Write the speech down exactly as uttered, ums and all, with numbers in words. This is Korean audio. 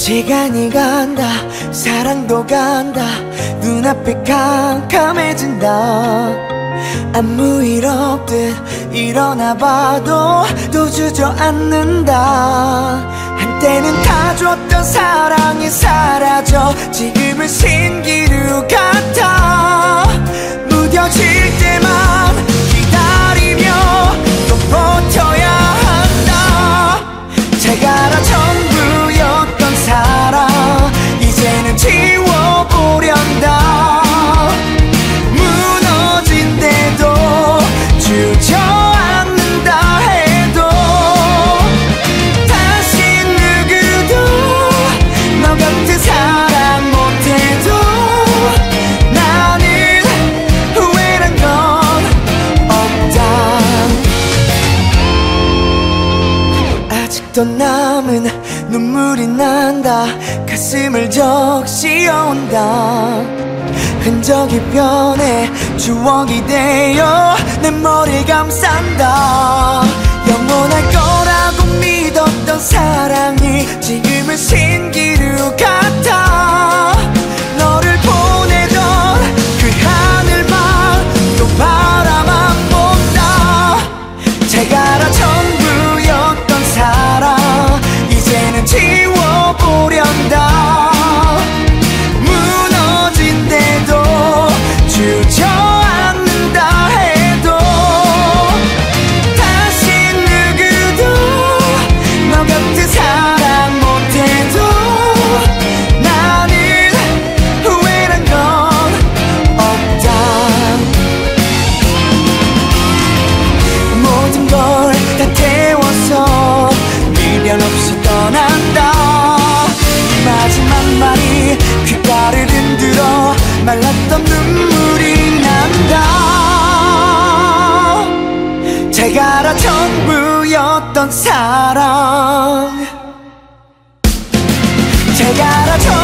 시간이 간다 사랑도 간다 눈앞이 캄캄해진다 아무 일 없듯 일어나봐도 또 주저앉는다 한때는 다 줬던 사랑이 사라져 지금은 신기루 같아 무뎌질 때만 기다리며 또 버텨야 한다 제가라 전부였던 사랑 이제는 지워보련다 무너진데도 주저앉는다 해도 다시 누구도 너 같은 사랑 못해도 나는 후회란 건 없다 아직도 남은 눈물이 난다 가슴을 적시어온다 흔적이 변해 추억이 되어 내 머리를 감싼다 영원할 거라고 믿었던 사랑이 지금은 신기루 같아 너를 보내던 그 하늘만 또 바라만 본다 제가라 전부였던 사랑 이제는 지워보련다 주저앉는다 해도 다시 누구도 너 같은 사랑 못해도 나는 후회란 건 없다 모든 걸 다 태워서 미련 없이 떠난다 마지막 말이 귓가를 흔들어 말랐던 눈물이 난다 제가라 전부였던 사랑 제가라 전